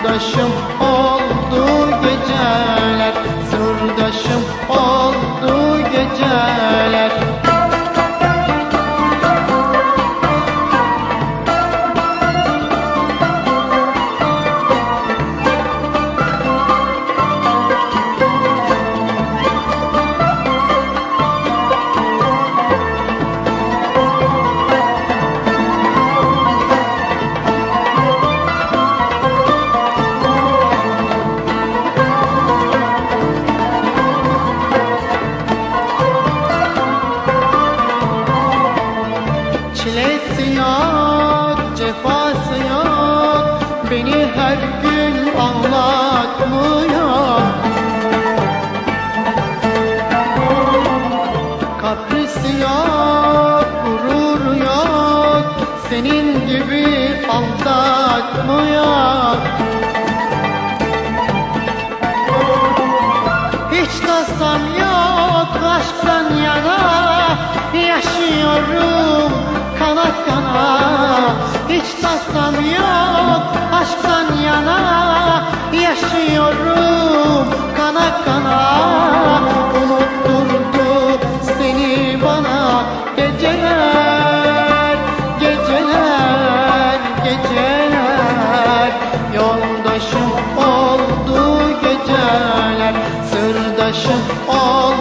Sırdaşım oldu geceler, sırdaşım oldu geceler. Çilesi yok, cefası yok, beni her gün ağlatmıyor. Kaprisi yok, gururu yok, senin gibi aldatmıyor. Hiç tasam yok aşktan yana, yaşıyorum kana kana. Hiç tasam yok aşktan yana, yaşıyorum kana kana. Unutturdu seni bana geceler, geceler, geceler. Yoldaşım oldu geceler, sırdaşım oldu